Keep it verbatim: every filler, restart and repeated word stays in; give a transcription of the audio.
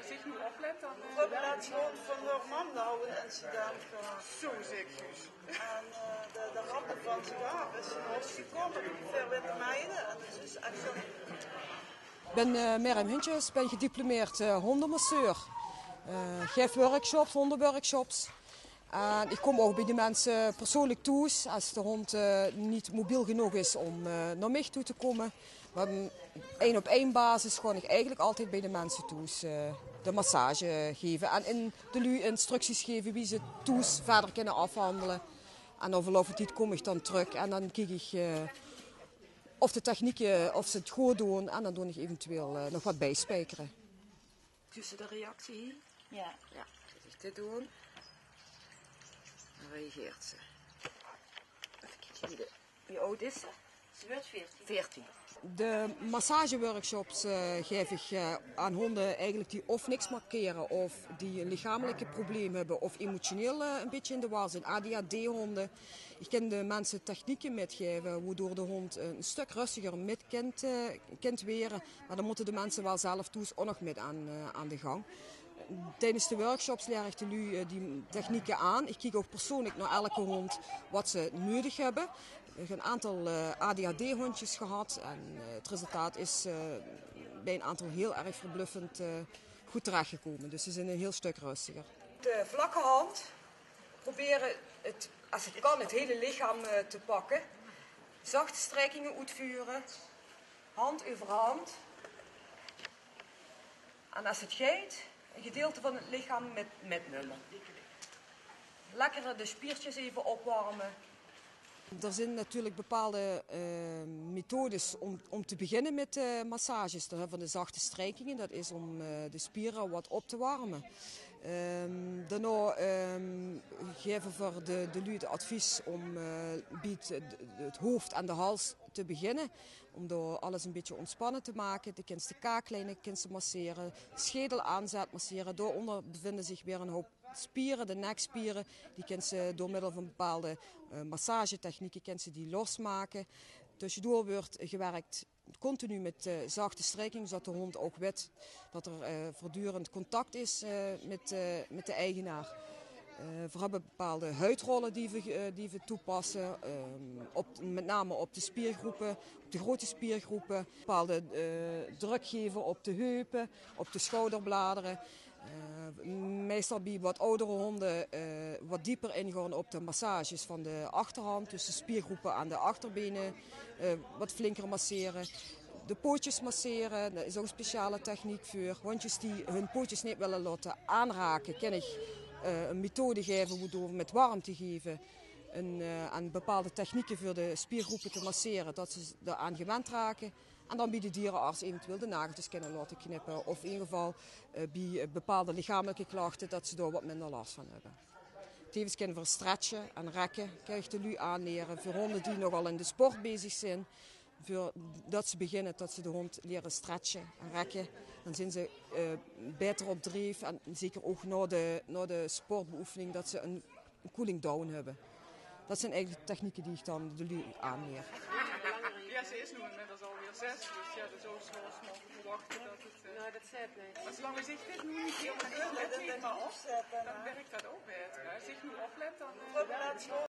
zich nu oplet, dan... We hebben laatst gewoon van haar man nou een incident gehad. Zo zeker. En uh, de, de handen van ze daar is in ons gekomen, veel witte meiden. En het is echt zo... Ik ben uh, Mirjam Huntjes, ben gediplomeerd uh, hondenmasseur. Uh, geef workshops, hondenworkshops. En ik kom ook bij de mensen persoonlijk toe als de hond uh, niet mobiel genoeg is om uh, naar mij toe te komen. Maar één op één basis gewoon ik eigenlijk altijd bij de mensen toe uh, de massage geven. En in de lui instructies geven wie ze toes verder kunnen afhandelen. En na verloop van tijd kom ik dan terug en dan kijk ik uh, of de technieken, of ze het goed doen. En dan doe ik eventueel uh, nog wat bijspijkeren. Tussen de reactie? Ja. Ja, als ik dit doe, dan reageert ze. Even kijken, wie oud is ze? Ze wordt veertien. veertien. De massageworkshops uh, geef ik uh, aan honden eigenlijk die of niks markeren of die een lichamelijke probleem hebben of emotioneel uh, een beetje in de war zijn. A D H D-honden. Ik kan de mensen technieken metgeven waardoor de hond een stuk rustiger met kent, uh, kent weren. Maar dan moeten de mensen wel zelf toes ook nog met aan, uh, aan de gang. Tijdens de workshops leer ik de lui uh, die technieken aan. Ik kijk ook persoonlijk naar elke hond wat ze nodig hebben. We hebben een aantal uh, A D H D-hondjes gehad en uh, het resultaat is uh, bij een aantal heel erg verbluffend uh, goed terechtgekomen. Dus ze zijn een heel stuk rustiger. De vlakke hand proberen, het, als het kan, het hele lichaam uh, te pakken. Zachte strijkingen uitvoeren, hand over hand. En als het gaat, een gedeelte van het lichaam met, met nullen. Lekker de spiertjes even opwarmen. Er zijn natuurlijk bepaalde uh, methodes om, om te beginnen met uh, massages. Dan hebben we de zachte strijkingen, dat is om uh, de spieren wat op te warmen. Um, daarna um, geven we de, de lui het advies om uh, biedt het hoofd en de hals te beginnen. Om door alles een beetje ontspannen te maken. De kind de kaaklijnen kind masseren, schedel aanzet masseren. Daaronder bevinden zich weer een hoop spieren, de nekspieren. Die kind ze door middel van bepaalde uh, massagetechnieken kind ze die losmaken. Tussendoor wordt gewerkt continu met uh, zachte strijking, zodat de hond ook weet dat er uh, voortdurend contact is uh, met, uh, met de eigenaar. Uh, we hebben bepaalde huidrollen die we, uh, die we toepassen, uh, op, met name op de spiergroepen, op de grote spiergroepen. Bepaalde uh, druk geven op de heupen, op de schouderbladeren. Uh, meestal bij wat oudere honden uh, wat dieper ingaan op de massages van de achterhand, dus de spiergroepen aan de achterbenen, uh, wat flinker masseren. De pootjes masseren, daar is ook een speciale techniek voor. Hondjes die hun pootjes niet willen laten aanraken, kan ik uh, een methode geven waardoor we met warmte geven een, uh, aan bepaalde technieken voor de spiergroepen te masseren, dat ze eraan gewend raken. En dan biedt de dierenarts eventueel de nageltjes kunnen laten knippen. Of in ieder geval uh, bij bepaalde lichamelijke klachten dat ze daar wat minder last van hebben. Tevens kunnen we stretchen en rekken, krijg de lui aanleren. Voor honden die nogal in de sport bezig zijn. Voor dat ze beginnen, dat ze de hond leren stretchen en rekken. Dan zijn ze uh, beter op dreef. En zeker ook na de, na de sportbeoefening dat ze een, een cooling down hebben. Dat zijn eigenlijk de technieken die ik dan de lui aanleer. Ja, ze is nu inmiddels alweer zes, dus ja, dat zou zoals nog verwachten dat het... Uh, Nou, dat zei het niet. Maar zolang we zich dit nu niet heel erg oplet, maar op, dan werkt dat ook beter. Als zich nu oplet, dan... Uh,